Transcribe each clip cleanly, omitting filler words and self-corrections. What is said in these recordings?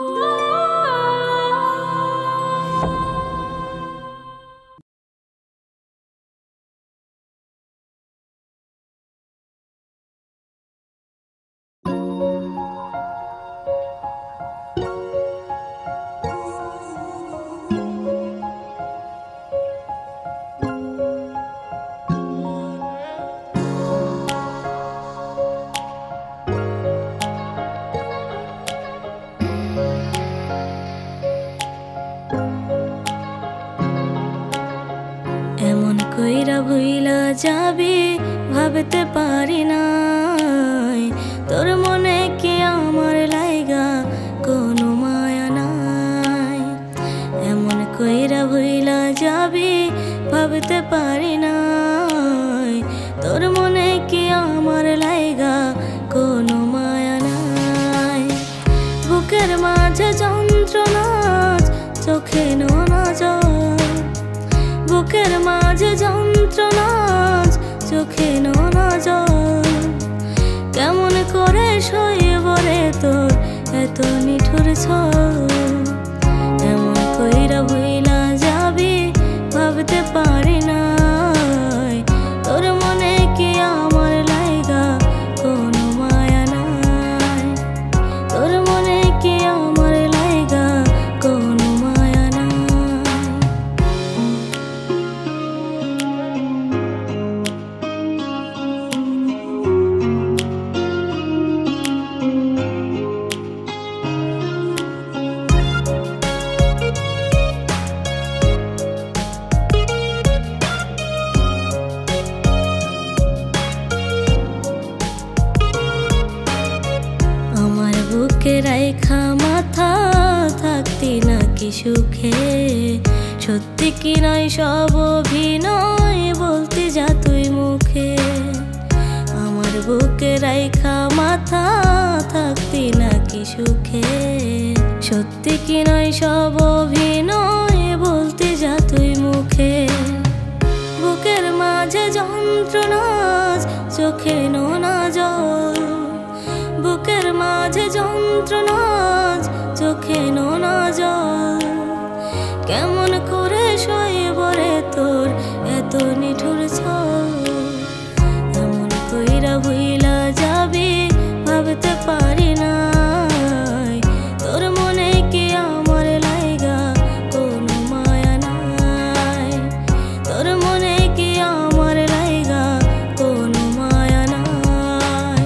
এমন কইরা ভুইলা যাবি ভাবতে পারি নাই, তোর মনে কি আমার লাইগা কোনো মায়া নাই। এমন কইরা ভুইলা যাবি ভাবতে পারি নাই, তোর মনে কি আমার লাইগা কোনো মায়া নাই। বুকের মাঝে যন্ত্রণা চোখে নোনা জল, বুকের মাঝে যন্ত্রণা চোখে নোনা জল। কেমন করে সইব রে তোর এত নিঠুর ছল। এমন কইরা ভুইলা যাবি ভাবতে পারি নাই, তোর মনে কি আমার লাইগা কোনো মায়া নাই। তোর মনে কি আমার লাইগা কোনো মায়া নাই। আমার বুকে রাইখা মাথা থাকতি নাকি সুখে, সত্যি কি নয় সব অভিনয় বলতে যা তুই মুখে। আমার বুকে রাইখা মাথা থাকতি নাকি সুখে, সত্যি কি নয় সব অভিনয় বলতে যা তুই মুখে। বুকের মাঝে যন্ত্রণা চোখে নোনা জল, বুকের মাঝে যন্ত্রণা চোখে নোনা জল। কেমন করে সইব রে তোর এত নিঠুর ছল। এমন কইরা ভুইলা যাবি ভাবতে পারি নাই, তোর মনে কি আমার লাইগা কোনো মায়া নাই। তোর মনে কি আমার লাইগা কোনো মায়া নাই।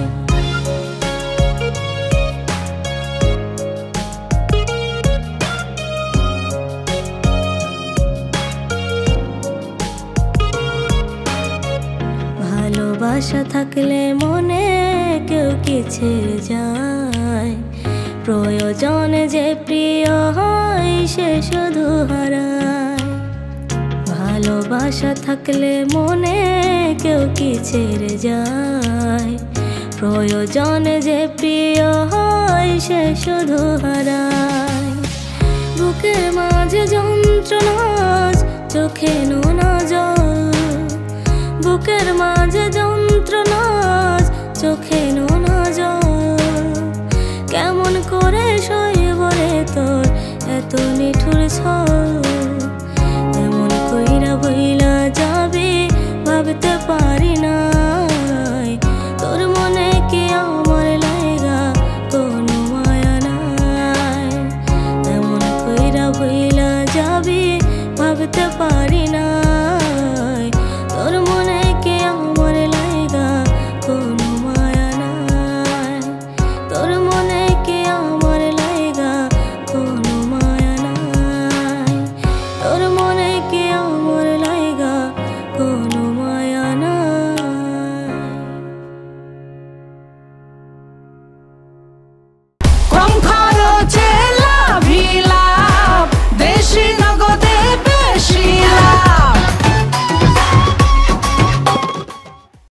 ভালোবাসা থাকলে মনে কেউ কি ছেড়ে যায়, প্রয়োজনে যে প্রিয় হয় সে শুধু হারায়। ভালোবাসা থাকলে মনে কেউ কি ছেড়ে যায়, প্রয়োজনে যে প্রিয় হয় সে শুধু হারায়। বুকের মাঝে যন্ত্রণা চোখে নোনা জল, বুকের মাঝে যন্ত্রণা চোখে নোনা জল। কেমন করে সইব রে তোর এত নিঠুর ছল। এমন কইরা ভুইলা যাবি ভাবতে পারি নাই, তোর মনে কি আমার লাইগা কোনো মায়া নাই। এমন কইরা ভুইলা যাবি ভাবতে পারি না।